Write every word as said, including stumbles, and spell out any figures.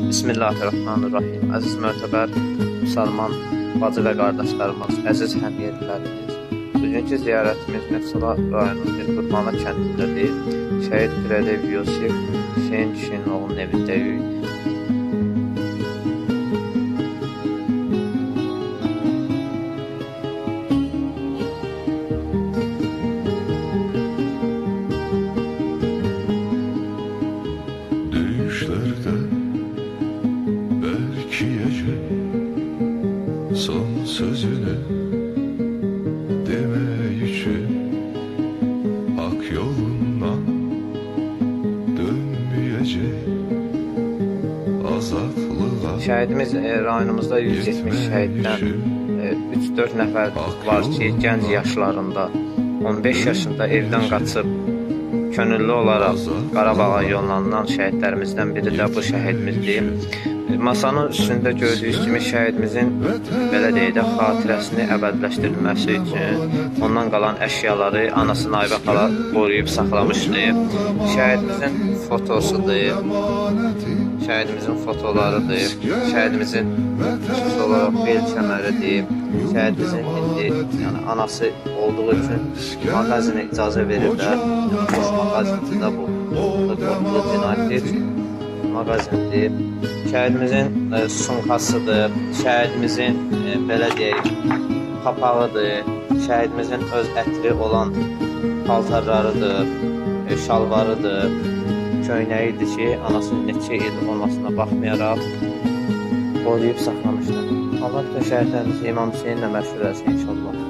Bismillahirrahmanirrahim. Əziz mötəbər müsəlman bacı və qardaşlarımız, əziz həmyerlilərimiz, bugünkü ziyarətimiz Neftçala rayonunun bir Qurbanlı kəndindədir. Şəhid Pirəliyev Yusif Hüseyin kişinin oğlunun evindəyik. Düşlerde belki gece son sözünü demek için hak yolundan dönmeyecek azatlığa. Şəhidimiz e, rayonumuzda yüz yetmiş şəhiddən üç dörd nəfər var ki, gənc yaşlarında on beş yaşında evdən qaçıb könüllü olaraq Qarabağa yollanan şəhidlərimizdən biri də bu şəhidimizdir. Masanın üstündə gördüyünüz kimi şəhidimizin belə deyək də xatirəsini əbədiləşdirilməsi üçün ondan qalan əşyaları anası Naibə xala qoruyub saxlamışdır. Şəhidimizin fotosudur, şəhidimizin fotolarıdır, şəhidimizin xüsusi olaraq bel kəməridir. Şəhidimizin indi yəni, anası olduğu üçün mağazinə icazə verirlər. Yəni, boş mağazində bu qorxulu cinayətdir üçün mağazindir. Şəhidimizin e, sumkasıdır, şəhidimizin e, belə deyək, papağıdır, şəhidimizin öz ətri olan paltarlarıdır, e, şalvarıdır, köynəyidir ki, anasının neçə il olmasına baxmayaraq qoruyub saxlamışdır. Allah bütün şəhidlərimizi İmam Hüseyinlə məşhur eləsin inşallah.